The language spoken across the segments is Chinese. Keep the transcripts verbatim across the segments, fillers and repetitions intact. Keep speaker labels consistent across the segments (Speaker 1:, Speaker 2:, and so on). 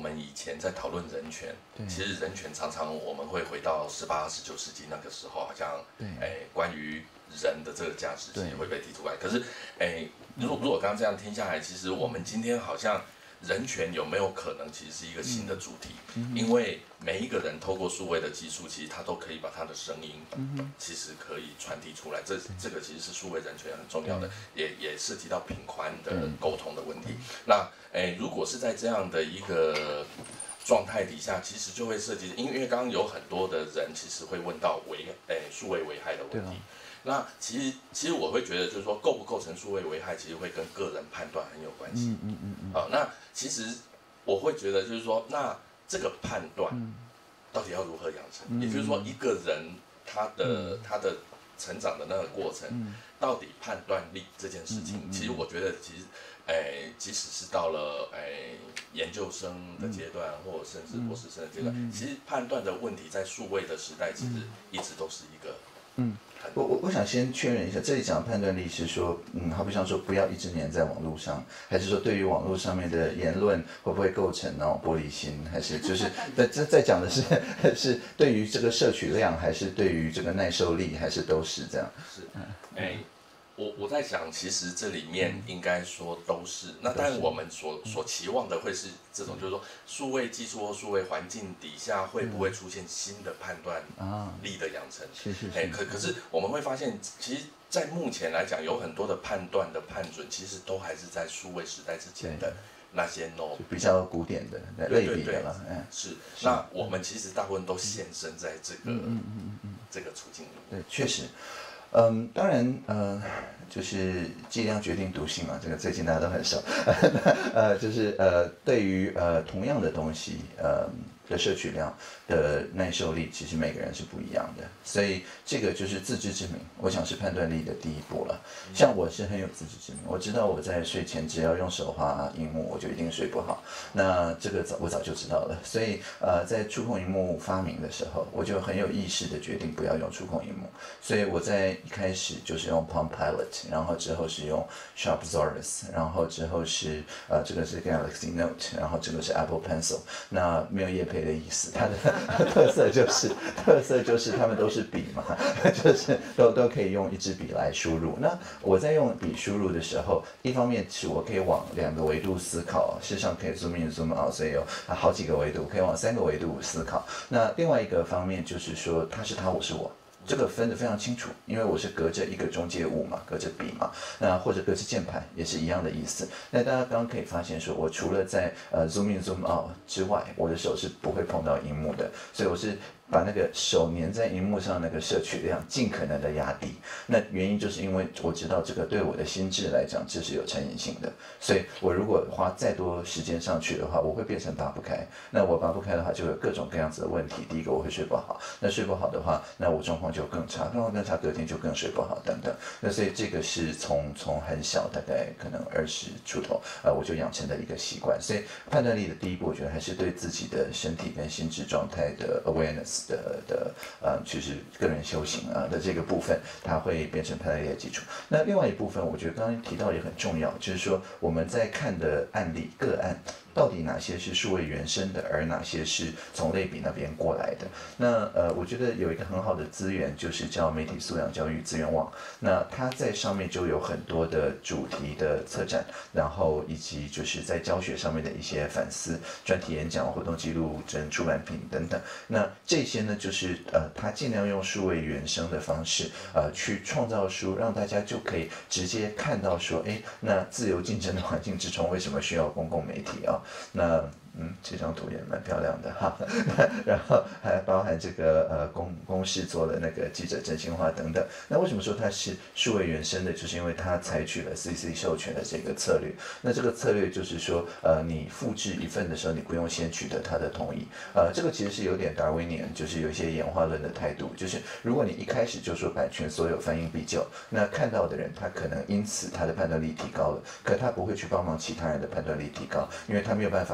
Speaker 1: 们以前在讨论人权，其实人权常常我们会回到十八、十九世纪那个时候，好像哎关于人的这个价值其实会被提出来。可是哎，如果如果刚刚这样听下来，其实我们今天好像人权有没有可能其实是一个新的主题？嗯、因为每一个人透过数位的技术，其实他都可以把他的声音，嗯、其实可以传递出来。这这个其实是数位人权很重要的，也也涉及到频宽的沟通的问题。那哎，如果是在这样的一个状态底下，其实就会涉及，因为刚刚有很多的人其实会问到危哎数位危害的问题。那其实其实我会觉得，就是说构不构成数位危害，其实会跟个人判断很有关系。嗯嗯嗯嗯。好，那其实我会觉得，就是说，那这个判断到底要如何养成？嗯、也就是说，一个人他的、嗯、他的成长的那个过程，嗯、到底判断力这件事情，嗯嗯嗯、其实我觉得，其实，哎，即使是到了哎研究生的阶段，嗯、或者甚至博士生的阶段，嗯、其实判断的问题在数位的时代，其实一直都是一个。
Speaker 2: 嗯，我我我想先确认一下，这里讲的判断力是说，嗯，好比像说不要一直黏在网络上，还是说对于网络上面的言论会不会构成那种玻璃心，还是就是在这在讲的是是对于这个摄取量，还是对于这个耐受力，还是都是这样？
Speaker 1: 是，哎。我我在想，其实这里面应该说都是。那当然，我们所所期望的会是这种，就是说，数位技术或数位环境底下会不会出现新的判断力的养成？
Speaker 2: 是是是。
Speaker 1: 哎，可可是我们会发现，其实，在目前来讲，有很多的判断的判准，其实都还是在数位时代之前的那些 no
Speaker 2: 比较古典的类比的了。
Speaker 1: 嗯，是。那我们其实大部分都现身在这个嗯嗯嗯嗯这个处境里面。
Speaker 2: 对，确实。嗯，当然，呃，就是剂量决定毒性嘛，这个最近大家都很熟。呃，就是呃，对于呃同样的东西，呃的摄取量的耐受力，其实每个人是不一样的，所以这个就是自知之明，我想是判断力的第一步了。像我是很有自知之明，我知道我在睡前只要用手滑荧幕，我就一定睡不好。那这个早我早就知道了，所以呃，在触控荧幕发明的时候，我就很有意识的决定不要用触控荧幕，所以我在一开始就是用 Palm Pilot， 然后之后是用 Sharpzorus， 然后之后是呃这个是 Galaxy Note， 然后这个是 Apple Pencil， 那没有业配的意思，它的特色就是特色就是它们都是笔嘛，就是都都可以用一支笔来输入。那我在用笔输入的时候，一方面是我可以往两个维度思考，事实上可以 zoom in zoom out， 所以有好几个维度，可以往三个维度思考。那另外一个方面就是说，它是它，我是我。这个分得非常清楚，因为我是隔着一个中介物嘛，隔着笔嘛，那或者隔着键盘也是一样的意思。那大家刚刚可以发现说，我除了在呃 zoom in zoom out 之外，我的手是不会碰到荧幕的，所以我是把那个手粘在荧幕上那个摄取量尽可能的压低。那原因就是因为我知道这个对我的心智来讲这是有成瘾性的，所以我如果花再多时间上去的话，我会变成拔不开。那我拔不开的话，就有各种各样子的问题。第一个我会睡不好，那睡不好的话，那我状况就更差，状况更差，隔天就更睡不好等等。那所以这个是从从很小，大概可能二十出头，呃，我就养成的一个习惯。所以判断力的第一步，我觉得还是对自己的身体跟心智状态的 awareness 的的呃，就是个人修行啊的这个部分，它会变成判断力的基础。那另外一部分，我觉得刚刚提到也很重要，就是说我们在看的案例个案。到底哪些是数位原生的，而哪些是从类比那边过来的？那呃，我觉得有一个很好的资源，就是叫媒体素养教育资源网。那它在上面就有很多的主题的策展，然后以及就是在教学上面的一些反思、专题演讲、活动记录、跟出版品等等。那这些呢，就是呃，它尽量用数位原生的方式，呃，去创造书，让大家就可以直接看到说，哎，那自由竞争的环境之中，为什么需要公共媒体啊？那嗯，这张图也蛮漂亮的哈，然后还包含这个呃公公示做了那个记者真心话等等。那为什么说它是数位原生的？就是因为它采取了 C C 授权的这个策略。那这个策略就是说，呃，你复制一份的时候，你不用先取得他的同意。呃，这个其实是有点达尔维尼安，就是有一些演化论的态度，就是如果你一开始就说版权所有翻印必究，那看到的人他可能因此他的判断力提高了，可他不会去帮忙其他人的判断力提高，因为他没有办法在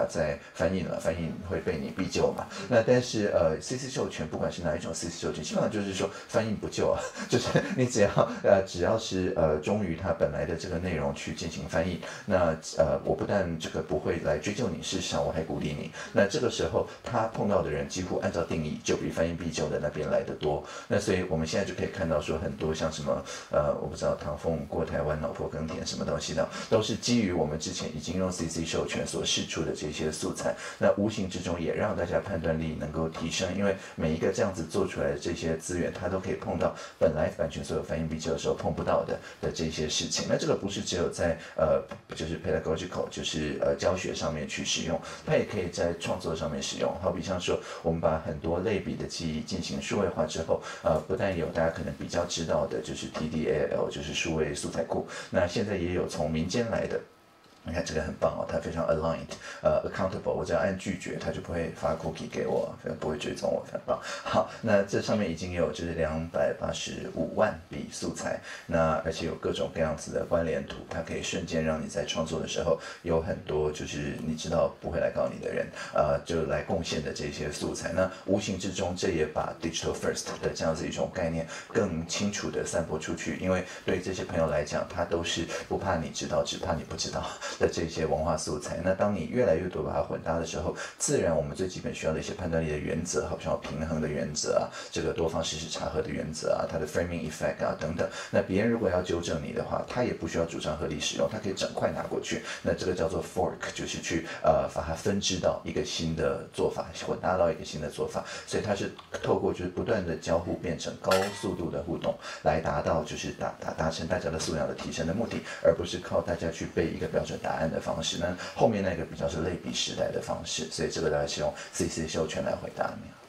Speaker 2: 翻译了，翻译会被你必救嘛。那但是呃 C C 授权不管是哪一种 C C 授权，基本上就是说翻译不救啊，就是你只要呃只要是呃忠于它本来的这个内容去进行翻译，那呃我不但这个不会来追究你，事实上我还鼓励你。那这个时候他碰到的人几乎按照定义就比翻译必救的那边来得多。那所以我们现在就可以看到说很多像什么呃我不知道唐凤过台湾、老婆耕田什么东西的，都是基于我们之前已经用 C C 授权所释出的这些素材，那无形之中也让大家判断力能够提升，因为每一个这样子做出来的这些资源，它都可以碰到本来版权所有翻译必救的时候碰不到的的这些事情。那这个不是只有在呃就是 pedagogical 就是呃教学上面去使用，它也可以在创作上面使用。好比像说我们把很多类比的记忆进行数位化之后，呃不但有大家可能比较知道的就是 T D A L 就是数位素材库，那现在也有从民间来的。你看这个很棒哦，它非常 aligned， 呃 accountable， 我只要按拒绝，它就不会发 cookie 给我，不会追踪我，很棒。好，那这上面已经有就是两百八十五万笔素材，那而且有各种各样子的关联图，它可以瞬间让你在创作的时候有很多就是你知道不会来告你的人，呃，就来贡献的这些素材。那无形之中，这也把 digital first 的这样子一种概念更清楚的散播出去，因为对这些朋友来讲，他都是不怕你知道，只怕你不知道的这些文化素材。那当你越来越多把它混搭的时候，自然我们最基本需要的一些判断力的原则，好像平衡的原则啊，这个多方事实查核的原则啊，它的 framing effect 啊等等。那别人如果要纠正你的话，他也不需要主张合理使用，他可以整块拿过去。那这个叫做 fork， 就是去呃把它分支到一个新的做法，混搭到一个新的做法。所以它是透过就是不断的交互变成高速度的互动，来达到就是达达达成大家的素养的提升的目的，而不是靠大家去背一个标准答案的方式。那后面那个比较是类比时代的方式，所以这个大概是用 C C 授权来回答你。